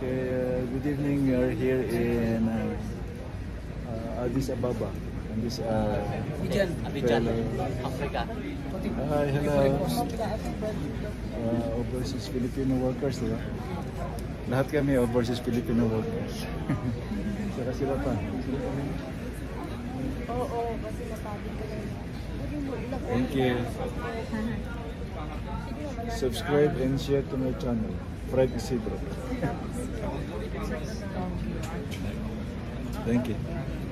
Okay, good evening. We are here in Addis Ababa. And this Abidjan, Africa. Hi, hello. Overseas Filipino workers, diba? Lahat kami overseas Filipino workers. Saka sila pa. Oo, kasi nasabi ko rin. Thank you. Subscribe and share to my channel, Fred Isidro. Thank you.